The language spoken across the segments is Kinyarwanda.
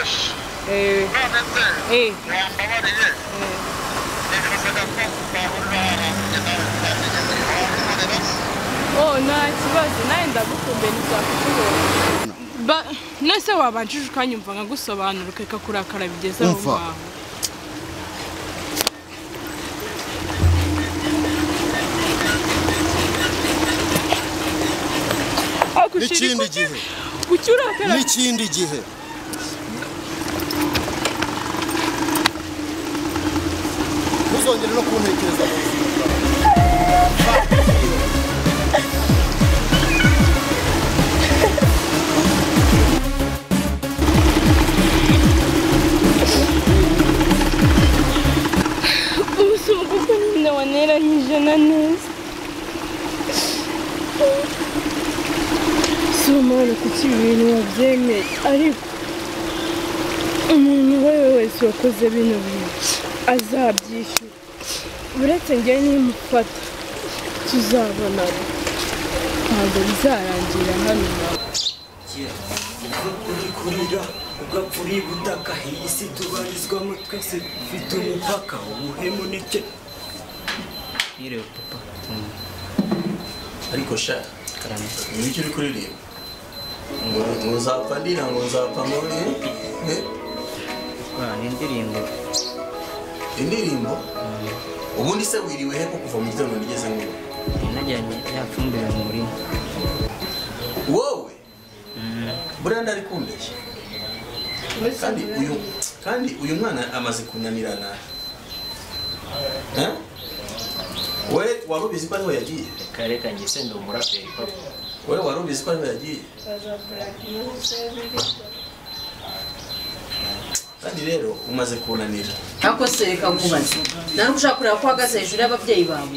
Oh, nta kibazo nawe ndagukumbuye ntitwakubona nese wabanjije ukanyumva nkagusobanura ukeka kurakara bigeze aho ngaho. N'ikindi gihe n'ikindi gihe ntuzongere no kuntekereza mu buzima bwawe. Ubuzima kuko nyine waneranyije na neza. Somana kuki ibintu wabyemeye ariko umuntu uwo ari we wese wakoze bino bintu azabyishyura uretse njye nimufata tuzabonana ntabwo bizarangira hano nawe uri kurira ugapfuri gutaka iyi si tubarizwamo twese ufite umupaka ubuhemu n'icyo yirewe papa ariko sha karame n'icyo uri kuririmba ngo nzapfa ndira ngo nzapfa muri indirimbo ubundi se wiriwe he ko kuva mu gitondo nigeze ngo najyanye yafumbira mu murima wowe buranda ari kundeshya kandi uyu mwana amaze kunanirana we wari ubizi ko ariho yagiye kareka njye se ndi umuraperi papa we wari ubizi ko ariho yagiye kandi rero umaze kunanira ako se reka nkubaze nari ushaka kureba ko uhagaze hejuru y'ababyeyi bawe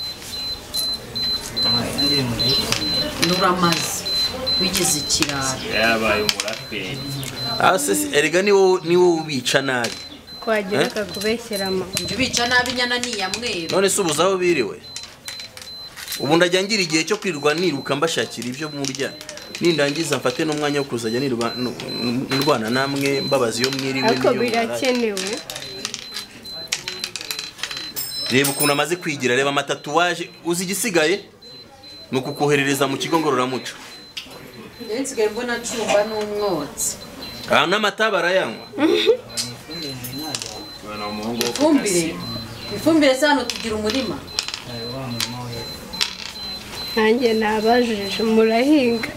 nuramaze wigeze ikirara yabaye umuraperi erega ni wowe ubica nabi kwagira kakubeshyeramo njye ubica nabi inyana ni iya mweru none se ubuze aho biriwe ubu ndajya ngira igihe cyo kwirirwa niruka mbashakira ibyo murya nindangiza mfate n'umwanya wo kuzajya ndwana namwe mbabazi iyo mwiriwe ariko birakenewe reba ukuntu amaze kwigira reba amatatuwaje uzi igisigaye ni ukukoherereza mu kigo ngororamuco nsigaye mbona acumba n'umwotsi aha n'amata barayanywa ifumbire se hano tugira umurima nanjye nabajije murahinga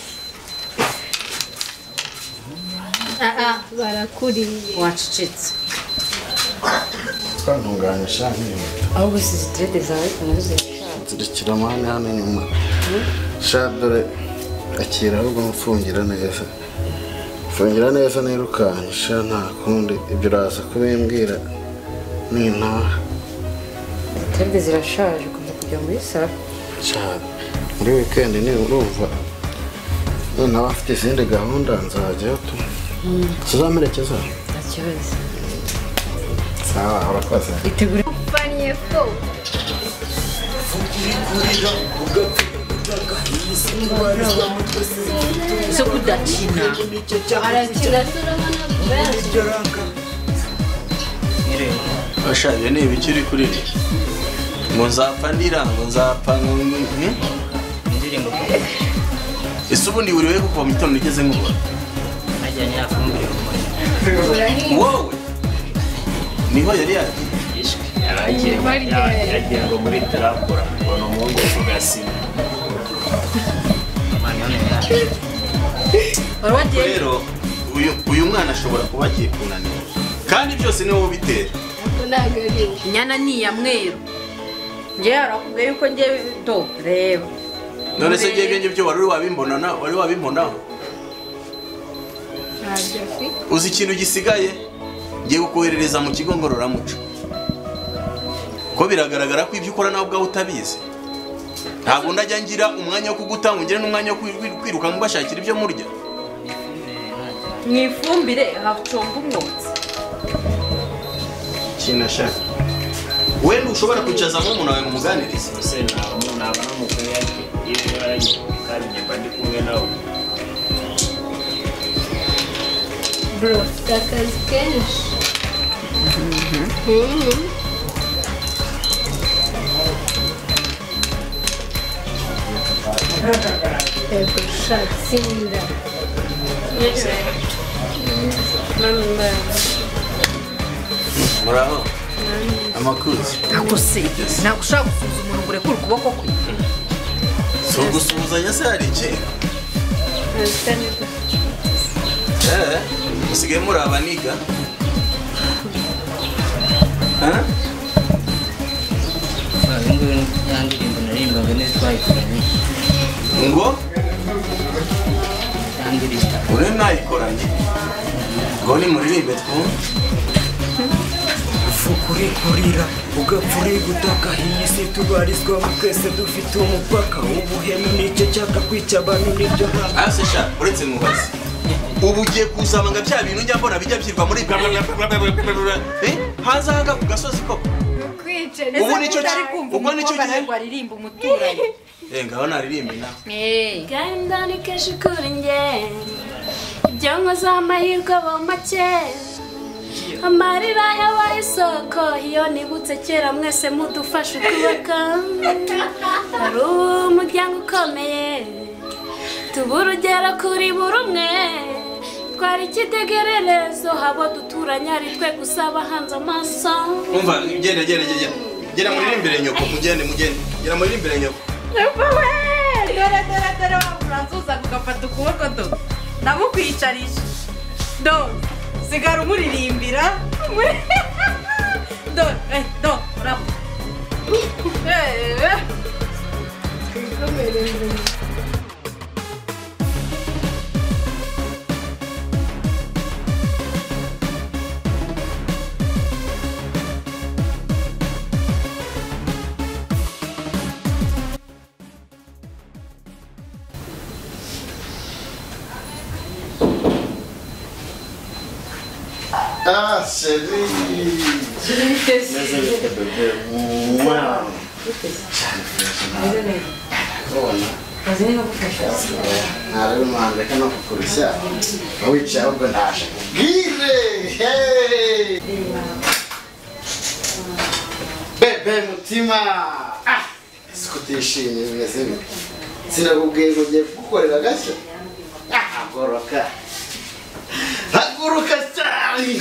barakuriye wacecetse twantunganisha nk'inkweto ahubwo si zitirede zawe kunoze zirikira amahane hano inyuma sha dore akira ahubwo mfungira neza nirukanisha nta kundi ibyo uraza kubimbwira nintaha zitirede zirashaje kuva kujya muri saro cyane muri weekend ni urumva none abafite izindi gahunda nzajyayo tu tuzamerekeza nta kibazo sawa urakoze itegure paniye fo zo kudakina arakina bashaje ni ibikiri kuri ngo nzapfa ndira ngo nzapfa indirimbo ese ubundi buriwe kuva mu gitondo nigeze nkubona najyanye yafumbira mu murima wowe niho yari yagiye ngo muri tarakora ubona umuhungu ugasima rero uyu mwana ashobora kuba agiye kunanira kandi byose ni wowe ubitera inyana ni iya mweru njye harakubwiye yuko njye do reba none se ngiye byo wari wabimbonaho uzi ikintu gisigaye ngiye kukoherereza mu kigo ngororamuco ko biragaragara ko ibyo ukora nawe ubwawe utabizi ntabwo ndajya ngira umwanya wo kugutanga ngire n'umwanya wo kwiruka mubashakira ibyo murya mu ifumbire hacumba umwotsi kinashaka we ntushobora kwicazamo umuntu wawe mumuganiriza se naba n'umukuru yake iyo yaragiye kandi njye mba ndi kumwe nawe bro akazi kenshi yego shatsinda muraho amakuzi ntabwo se ntabwo ushaka gusuhuza umuntu ngo urekure ukuboko kwe si ugusuhuzanya se hari iki musigaye muri abaniga yandirimbo naririmbaga neza twayikoranye ngo yandirimbo ure nayikoranye ngo nimuririmbe twumve ufukuri kurira ugapfuri gutaka iyi si tubarizwamo twese dufite umupaka ubuhemu nicyo cyaka kwica abantu nibyo ntabwo ase sha uretse mubazi ubu ugiye kuzamanga bya bintu njya mbona bijya byirwa muri hanze aha ku gasozi koko ubu nicyo ubwo nicyo gihe ngo aririmbe umuturanyi ngaho naririmbe nawe genda ni kenshi kuri njye ibyo nkoze amahirwe aba make amarira yabaye isoko iyo nibutse kera mwese mudufashe ukubaka hari umuryango ukomeye tuba urugero kuri buri umwe twari icyitegererezo habo duturanye ari twe gusa bahanze amaso umva genda muririmbire nyoko mugende gera muririmbire nyoko dore wa Franzuza ugafata ukuboko do ndamukwicarisha do sigara umuririmbira do urabo Ah, chérie. Nari umwana reka no kukurusha wicaye ahubwo ndaje kubwire bebe mutima ese utishimye bimeze bite sinakubwiye ngo ngiye kugukorera agashya agoroka haguruka cyane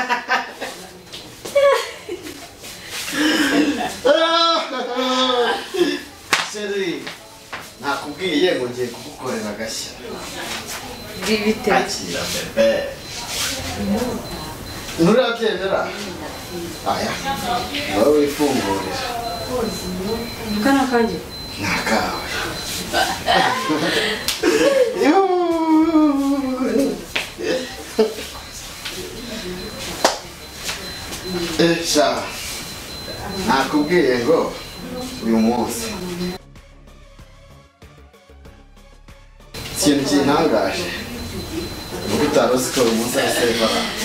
chérie nakubwiye ngo ngiye kugukorera agashya bibite akira bebe nturabyemera aya nawe wifungurira kana kanje nakawe sha nakubwiye ngo uyu munsi ikintu kintangaje nuko utari uzi ko uyu munsi ari sevaranse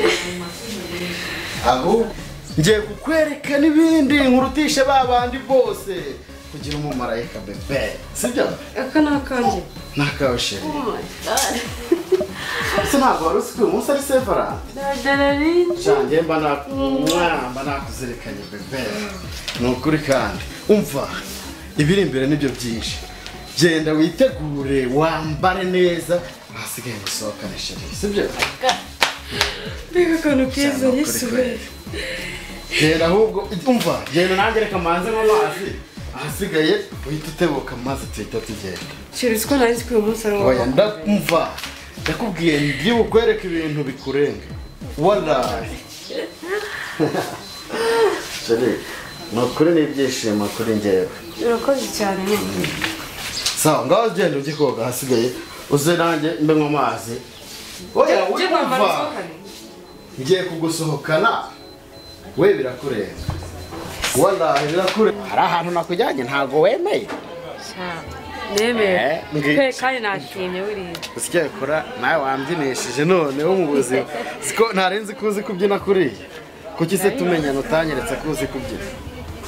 ahubwo ngiye kukwereka n'ibindi nkurutishe ba bandi bose kugira umumarayika bebe sibyo aka nakanje nakawe sheri ese ntabwo wari uzi ko uyu munsi ari sevaranse shange mba nakuzirikanye bebe ni ukuri kandi umva ibiri imbere nibyo byinshi genda witegure wambare neza ahasigaye gusohokane sheri sibyo mbega akantu keza yisuwe genda ahubwo umva genda nanjye reka manze nk'amazi ahasigaye uhita utebuka maze tuhita tugenda keretse ko nari ko uyu munsi ari oya ndumva ndakubwiye ngiye bukwereka ibintu bikurenga warayi sheri ni ukuri n'ibyishimo kuri njyewe urakoze cyane sawa ngaho genda ujye koga ahasigaye uze nanjye mbe nk'amazi oya wumva ngiye kugusohokana we birakurenga warayi birakurenga hari ahantu nakujyanye ntabwo wemeye nemeye kandi nashimye buriya usigaye kora nawe wambyinishije noneho mu buzima siko ntarenze ko uzi kubyina kuriya kuki se tumenyana utanyeretse ko uzi kubyina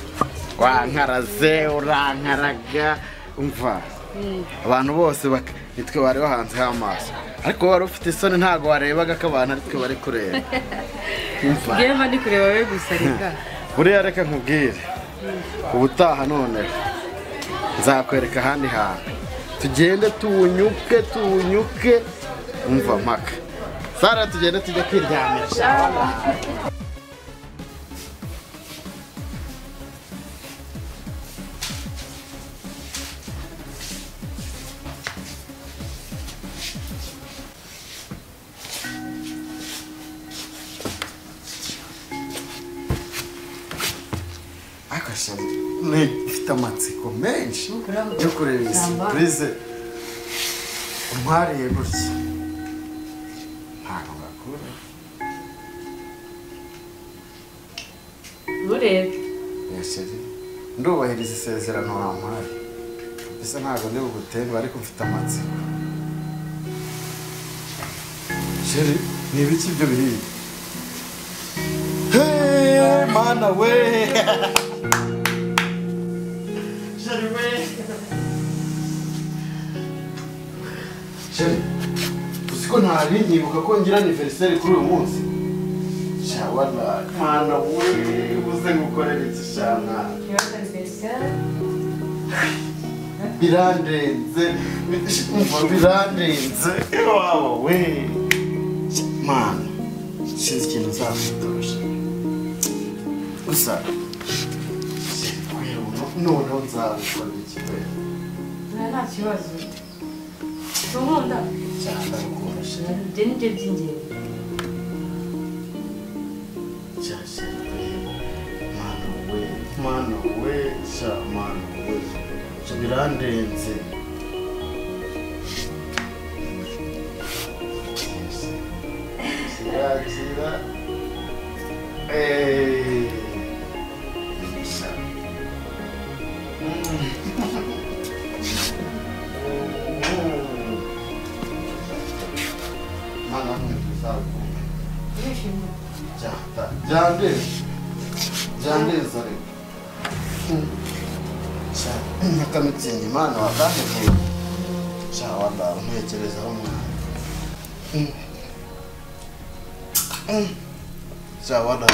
wankaraze urankaraga umva abantu bose nitwe bari bahanzeho amaso ariko wari ufite isoni ntago warebaga ko abantu ari twe bari kureba Gema ndi kureba we gusa reka buriya reka nkubwire ubutaha none nzakwereka ahandi hantu tugende tuwunyuke umva mpaka Sara tugende tujya kwiryamisha Nifite amatsiko menshi yo kureba iyi surprise umwariye gutya ntabwo ngakura urebe yasheri ndubahiriza isezerano wampaye bisa ntabwo ndi bugutembe ariko mfite amatsiko sheri ni ibiki ibyo biriya hey mana we Sheri, usiko ntari nyibuka ko ngira anniversaire kuri uyu munsi. Shawala, mana we, uze ngukorera iki shana. Birandenze, birandenze. Wow, we. Man, sinzi ikintu nzakutosha. Gusa, noneho nzabikora iki we. nta kibazo Tumuunda Cyangwa gukoresha. Jeni byingenzi Mana we, birandenze. Kirakira. Jandenze ariko nakamitsingi Imana wakanteguye wanda ntekerezaho mwana wanda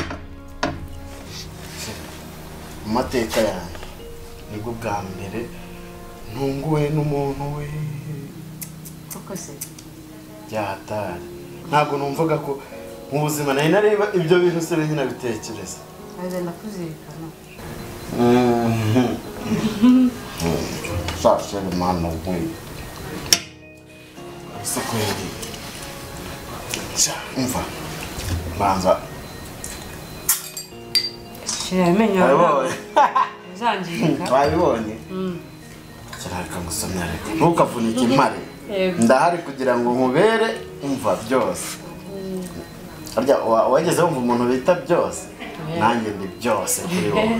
mu mateka yanjye nibwo bwa mbere ntunguwe n'umuntu we koko se byahatari ntabwo numvaga ko mu buzima nari nareba ibyo bintu se nyine bitekereza agenda kuzirikana sasa mana we sakweli umva banza Shiramenyo Wabibonye? Zanjirika Wabibonye? Kirareka gusomya reka ntukavunike impare ndahari kugira ngo nkubere umva byose arya wageze wumva umuntu bita byose nanjye ndi byose kuri wowe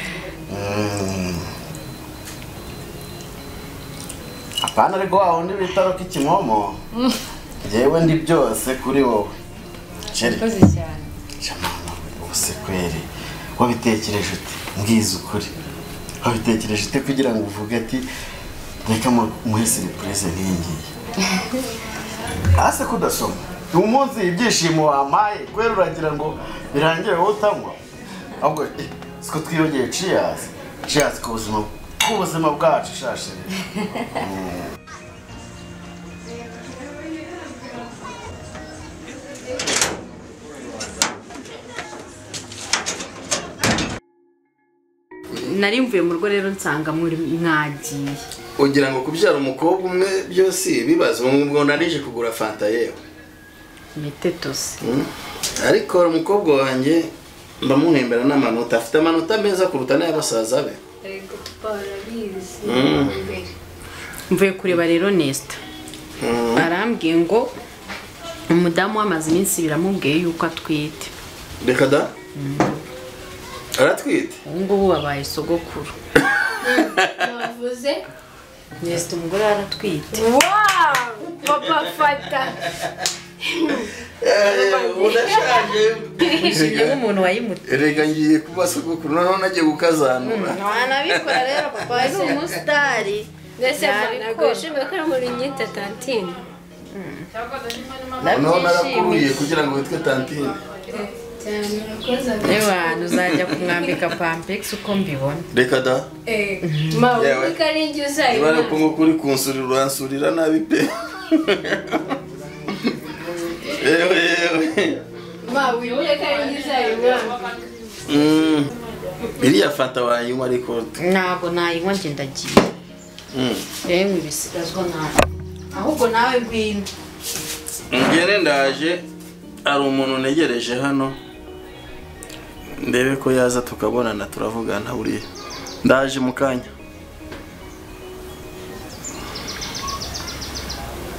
apana ariko wa wundi bita Rocky Kimomo jewe ndi byose kuri wowe Cheri koze cyane Shamana ubuse kweri wabitekereje ute mbwiza ukuri wabitekereje ute kugira ngo uvuge ati reka muhe surprise nkingiye ase kudasoma umunsi ibyishimo wampaye kwera uragira ngo birangire wowe utanywa ahubwo siko twiyongeye cheers ku buzima bwacu shashe nari mvuye mu rugo rero nsanga muri mwagiye ugira ngo kubyara umukobwa umwe byose bibazo ngo narije kugura fanta yewe metetose ariko umukobwa wanjye ndamuhembera n'amanota afite amanota meza kuruta n'abasaza be Ego parabizi. mvuye kureba rero Nesta arambwiye ngo umudamu w'amazi iminsi biramubwiye yuko atwite reka da aratwite ubu ngubu babaye sogokuru Navuze? Nesta umugore aratwite Wow! Papa fata. udashaje yishimye nk'umuntu wayimutse rega ngiye kuba sogokuru noneho nagiye gukazanura Nabikora rero papa ni umusitari. mbese ntabwo wishimiye ko muri nyita tantine noneho narakuruye kugira ngo witwe tantine ewa uzajya kumwambika pampegisi uko mbibona reka da ma uri karingi uzayibona ibara ko kuri kunsurira uransurira nabi pe yewe ma wibuye karingi uzayibona iriya fanta wayinywa ariko ntabwo nayinywa njye ndagiye rero ibisigazwa nawe ahubwo nawe ngwino ngene ndaje ari umuntu negereje hano ndebe ko yaza tukabonana turavugana buriya ndaje mu kanya